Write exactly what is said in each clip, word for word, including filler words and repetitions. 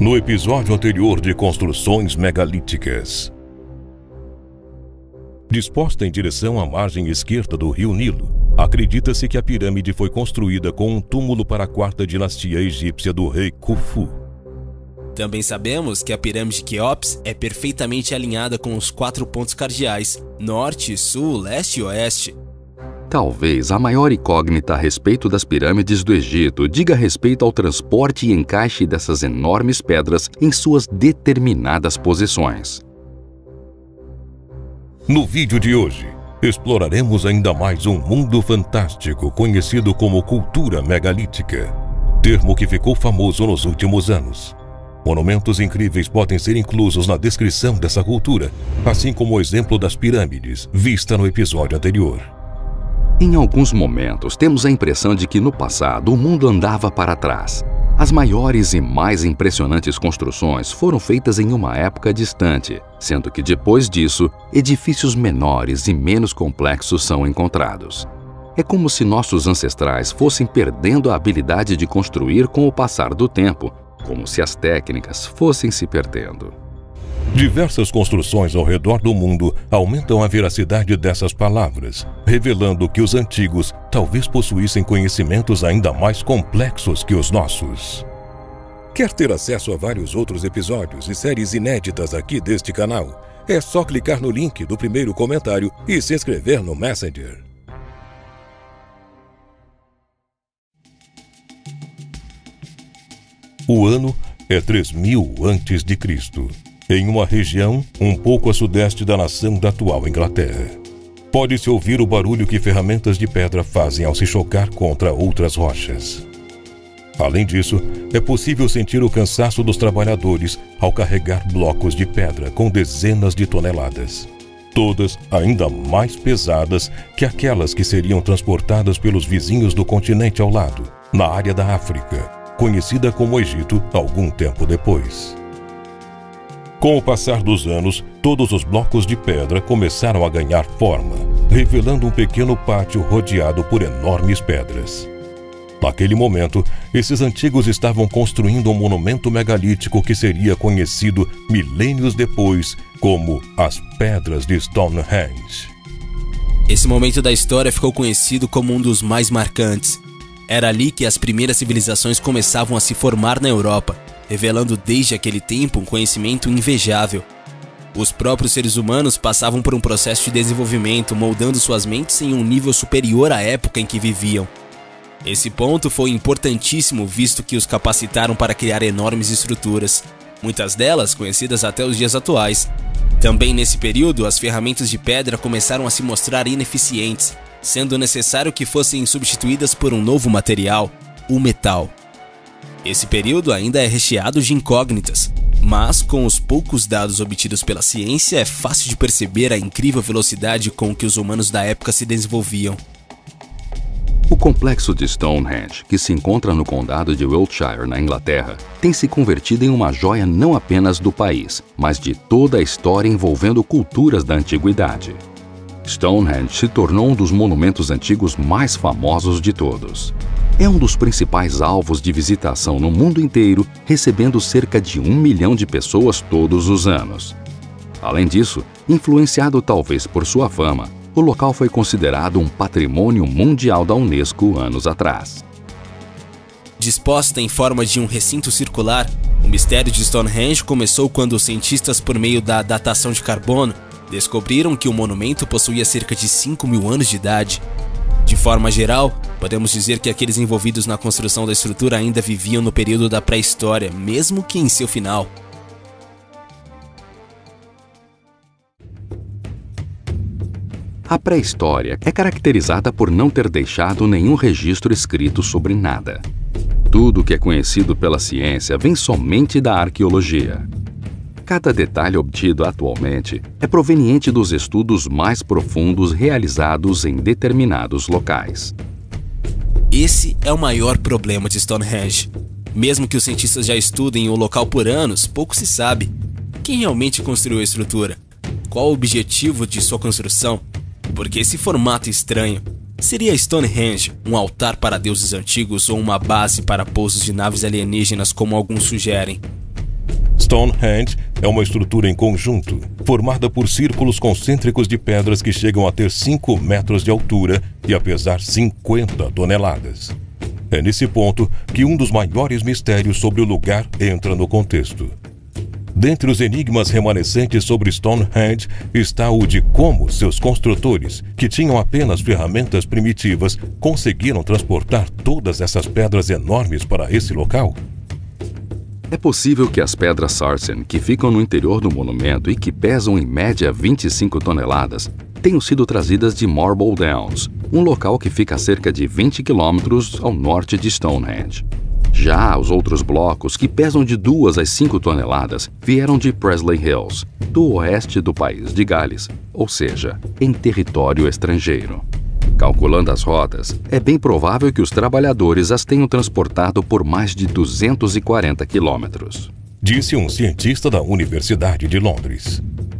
no episódio anterior de construções megalíticas. Disposta em direção à margem esquerda do rio Nilo, acredita-se que a pirâmide foi construída com um túmulo para a quarta dinastia egípcia do rei Khufu. Também sabemos que a pirâmide de Quéops é perfeitamente alinhada com os quatro pontos cardeais, norte, sul, leste e oeste. Talvez a maior incógnita a respeito das pirâmides do Egito diga respeito ao transporte e encaixe dessas enormes pedras em suas determinadas posições. No vídeo de hoje, exploraremos ainda mais um mundo fantástico conhecido como cultura megalítica, termo que ficou famoso nos últimos anos. Monumentos incríveis podem ser inclusos na descrição dessa cultura, assim como o exemplo das pirâmides, vista no episódio anterior. Em alguns momentos, temos a impressão de que no passado o mundo andava para trás. As maiores e mais impressionantes construções foram feitas em uma época distante, sendo que depois disso, edifícios menores e menos complexos são encontrados. É como se nossos ancestrais fossem perdendo a habilidade de construir com o passar do tempo, como se as técnicas fossem se perdendo. Diversas construções ao redor do mundo aumentam a veracidade dessas palavras, revelando que os antigos talvez possuíssem conhecimentos ainda mais complexos que os nossos. Quer ter acesso a vários outros episódios e séries inéditas aqui deste canal? É só clicar no link do primeiro comentário e se inscrever no Messenger. O ano é três mil antes de Cristo, em uma região um pouco a sudeste da nação da atual Inglaterra. Pode-se ouvir o barulho que ferramentas de pedra fazem ao se chocar contra outras rochas. Além disso, é possível sentir o cansaço dos trabalhadores ao carregar blocos de pedra com dezenas de toneladas, todas ainda mais pesadas que aquelas que seriam transportadas pelos vizinhos do continente ao lado, na área da África, conhecida como Egito algum tempo depois. Com o passar dos anos, todos os blocos de pedra começaram a ganhar forma, revelando um pequeno pátio rodeado por enormes pedras. Naquele momento, esses antigos estavam construindo um monumento megalítico que seria conhecido milênios depois como as Pedras de Stonehenge. Esse momento da história ficou conhecido como um dos mais marcantes. Era ali que as primeiras civilizações começavam a se formar na Europa, revelando desde aquele tempo um conhecimento invejável. Os próprios seres humanos passavam por um processo de desenvolvimento, moldando suas mentes em um nível superior à época em que viviam. Esse ponto foi importantíssimo, visto que os capacitaram para criar enormes estruturas, muitas delas conhecidas até os dias atuais. Também nesse período, as ferramentas de pedra começaram a se mostrar ineficientes, sendo necessário que fossem substituídas por um novo material, o metal. Esse período ainda é recheado de incógnitas, mas com os poucos dados obtidos pela ciência é fácil de perceber a incrível velocidade com que os humanos da época se desenvolviam. O complexo de Stonehenge, que se encontra no condado de Wiltshire, na Inglaterra, tem se convertido em uma joia não apenas do país, mas de toda a história envolvendo culturas da antiguidade. Stonehenge se tornou um dos monumentos antigos mais famosos de todos. É um dos principais alvos de visitação no mundo inteiro, recebendo cerca de um milhão de pessoas todos os anos. Além disso, influenciado talvez por sua fama, o local foi considerado um patrimônio mundial da Unesco anos atrás. Disposta em forma de um recinto circular, o mistério de Stonehenge começou quando os cientistas, por meio da datação de carbono, descobriram que o monumento possuía cerca de cinco mil anos de idade. De forma geral, podemos dizer que aqueles envolvidos na construção da estrutura ainda viviam no período da pré-história, mesmo que em seu final. A pré-história é caracterizada por não ter deixado nenhum registro escrito sobre nada. Tudo o que é conhecido pela ciência vem somente da arqueologia. Cada detalhe obtido atualmente é proveniente dos estudos mais profundos realizados em determinados locais. Esse é o maior problema de Stonehenge. Mesmo que os cientistas já estudem o local por anos, pouco se sabe. Quem realmente construiu a estrutura? Qual o objetivo de sua construção? Porque esse formato estranho seria Stonehenge um altar para deuses antigos ou uma base para pousos de naves alienígenas, como alguns sugerem? Stonehenge é uma estrutura em conjunto, formada por círculos concêntricos de pedras que chegam a ter cinco metros de altura e a pesar cinquenta toneladas. É nesse ponto que um dos maiores mistérios sobre o lugar entra no contexto. Dentre os enigmas remanescentes sobre Stonehenge está o de como seus construtores, que tinham apenas ferramentas primitivas, conseguiram transportar todas essas pedras enormes para esse local. É possível que as pedras Sarsen, que ficam no interior do monumento e que pesam em média vinte e cinco toneladas, tenham sido trazidas de Marble Downs, um local que fica a cerca de vinte quilômetros ao norte de Stonehenge. Já os outros blocos, que pesam de duas a cinco toneladas, vieram de Presley Hills, do oeste do país de Gales, ou seja, em território estrangeiro. Calculando as rotas, é bem provável que os trabalhadores as tenham transportado por mais de duzentos e quarenta quilômetros. Disse um cientista da Universidade de Londres.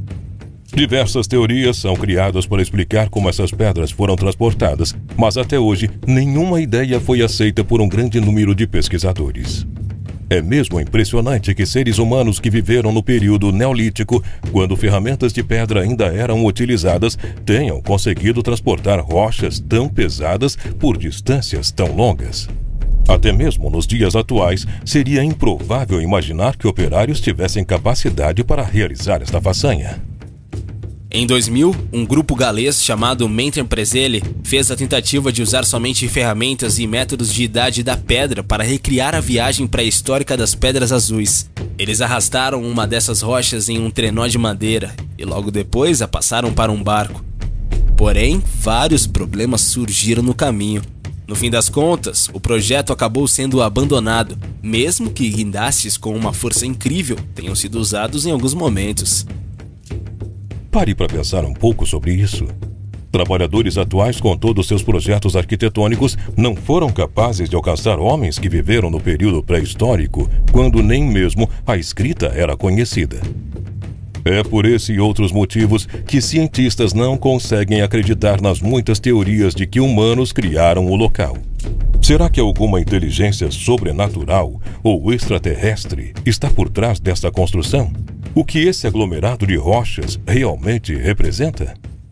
Diversas teorias são criadas para explicar como essas pedras foram transportadas, mas até hoje nenhuma ideia foi aceita por um grande número de pesquisadores. É mesmo impressionante que seres humanos que viveram no período neolítico, quando ferramentas de pedra ainda eram utilizadas, tenham conseguido transportar rochas tão pesadas por distâncias tão longas. Até mesmo nos dias atuais, seria improvável imaginar que operários tivessem capacidade para realizar esta façanha. Em dois mil, um grupo galês chamado Mentre Presele fez a tentativa de usar somente ferramentas e métodos de idade da pedra para recriar a viagem pré-histórica das Pedras Azuis. Eles arrastaram uma dessas rochas em um trenó de madeira e logo depois a passaram para um barco. Porém, vários problemas surgiram no caminho. No fim das contas, o projeto acabou sendo abandonado, mesmo que guindastes com uma força incrível tenham sido usados em alguns momentos. Pare para pensar um pouco sobre isso. Trabalhadores atuais, com todos seus projetos arquitetônicos, não foram capazes de alcançar homens que viveram no período pré-histórico, quando nem mesmo a escrita era conhecida. É por esse e outros motivos que cientistas não conseguem acreditar nas muitas teorias de que humanos criaram o local. Será que alguma inteligência sobrenatural ou extraterrestre está por trás desta construção? O que esse aglomerado de rochas realmente representa?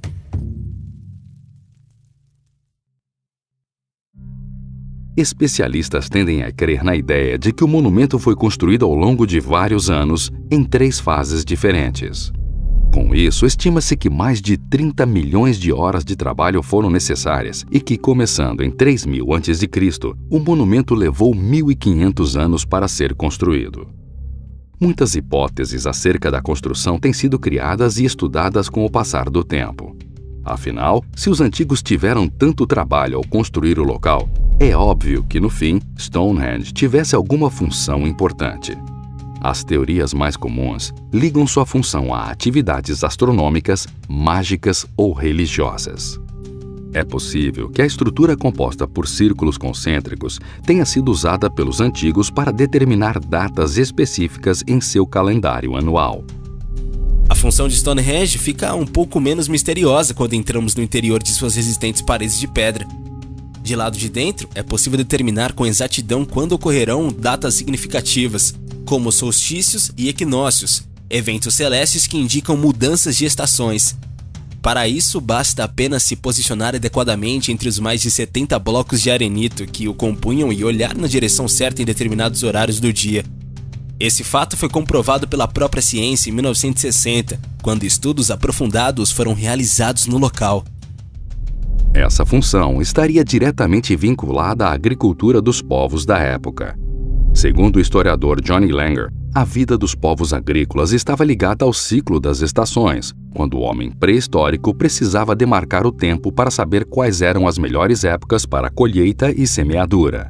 Especialistas tendem a crer na ideia de que o monumento foi construído ao longo de vários anos, em três fases diferentes. Com isso, estima-se que mais de trinta milhões de horas de trabalho foram necessárias e que, começando em três mil antes de Cristo, o monumento levou mil e quinhentos anos para ser construído. Muitas hipóteses acerca da construção têm sido criadas e estudadas com o passar do tempo. Afinal, se os antigos tiveram tanto trabalho ao construir o local, é óbvio que, no fim, Stonehenge tivesse alguma função importante. As teorias mais comuns ligam sua função a atividades astronômicas, mágicas ou religiosas. É possível que a estrutura composta por círculos concêntricos tenha sido usada pelos antigos para determinar datas específicas em seu calendário anual. A função de Stonehenge fica um pouco menos misteriosa quando entramos no interior de suas resistentes paredes de pedra. De lado de dentro, é possível determinar com exatidão quando ocorrerão datas significativas, como solstícios e equinócios, eventos celestes que indicam mudanças de estações. Para isso, basta apenas se posicionar adequadamente entre os mais de setenta blocos de arenito que o compunham e olhar na direção certa em determinados horários do dia. Esse fato foi comprovado pela própria ciência em mil novecentos e sessenta, quando estudos aprofundados foram realizados no local. Essa função estaria diretamente vinculada à agricultura dos povos da época. Segundo o historiador Johnny Langer, a vida dos povos agrícolas estava ligada ao ciclo das estações, quando o homem pré-histórico precisava demarcar o tempo para saber quais eram as melhores épocas para colheita e semeadura.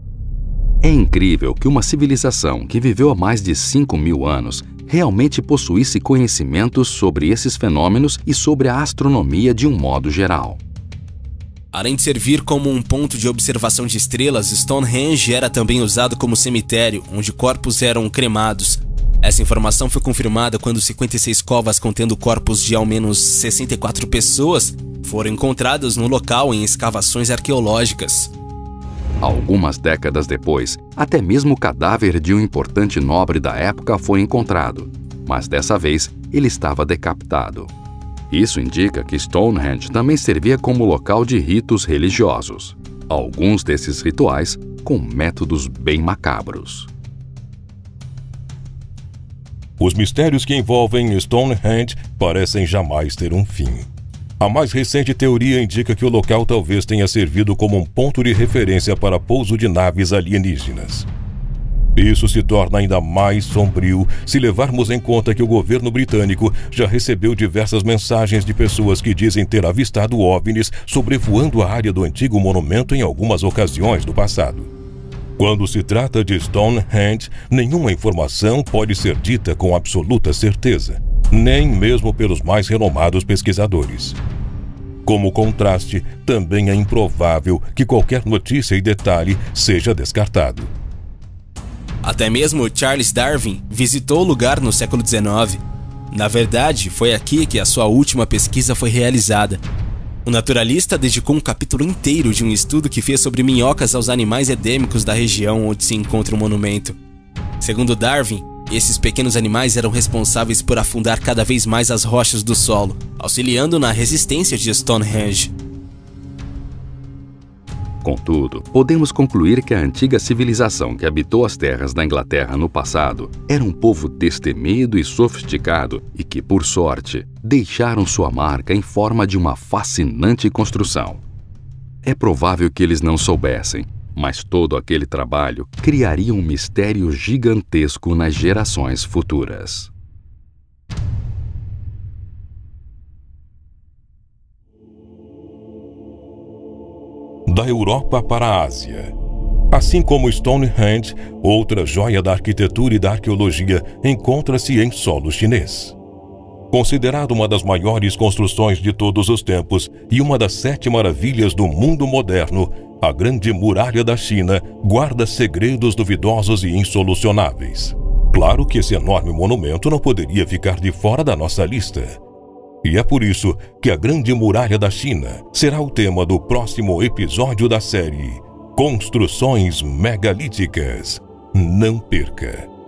É incrível que uma civilização que viveu há mais de cinco mil anos realmente possuísse conhecimentos sobre esses fenômenos e sobre a astronomia de um modo geral. Além de servir como um ponto de observação de estrelas, Stonehenge era também usado como cemitério, onde corpos eram cremados. Essa informação foi confirmada quando cinquenta e seis covas contendo corpos de ao menos sessenta e quatro pessoas foram encontradas no local em escavações arqueológicas. Algumas décadas depois, até mesmo o cadáver de um importante nobre da época foi encontrado, mas dessa vez ele estava decapitado. Isso indica que Stonehenge também servia como local de ritos religiosos. Alguns desses rituais com métodos bem macabros. Os mistérios que envolvem Stonehenge parecem jamais ter um fim. A mais recente teoria indica que o local talvez tenha servido como um ponto de referência para pouso de naves alienígenas. Isso se torna ainda mais sombrio se levarmos em conta que o governo britânico já recebeu diversas mensagens de pessoas que dizem ter avistado OVNIs sobrevoando a área do antigo monumento em algumas ocasiões do passado. Quando se trata de Stonehenge, nenhuma informação pode ser dita com absoluta certeza, nem mesmo pelos mais renomados pesquisadores. Como contraste, também é improvável que qualquer notícia e detalhe seja descartado. Até mesmo Charles Darwin visitou o lugar no século dezenove. Na verdade, foi aqui que a sua última pesquisa foi realizada. O naturalista dedicou um capítulo inteiro de um estudo que fez sobre minhocas aos animais endêmicos da região onde se encontra o monumento. Segundo Darwin, esses pequenos animais eram responsáveis por afundar cada vez mais as rochas do solo, auxiliando na resistência de Stonehenge. Contudo, podemos concluir que a antiga civilização que habitou as terras da Inglaterra no passado era um povo destemido e sofisticado e que, por sorte, deixaram sua marca em forma de uma fascinante construção. É provável que eles não soubessem, mas todo aquele trabalho criaria um mistério gigantesco nas gerações futuras. Da Europa para a Ásia. Assim como Stonehenge, outra joia da arquitetura e da arqueologia encontra-se em solo chinês. Considerado uma das maiores construções de todos os tempos e uma das sete maravilhas do mundo moderno, a Grande Muralha da China guarda segredos duvidosos e insolucionáveis. Claro que esse enorme monumento não poderia ficar de fora da nossa lista. E é por isso que a Grande Muralha da China será o tema do próximo episódio da série Construções Megalíticas. Não perca!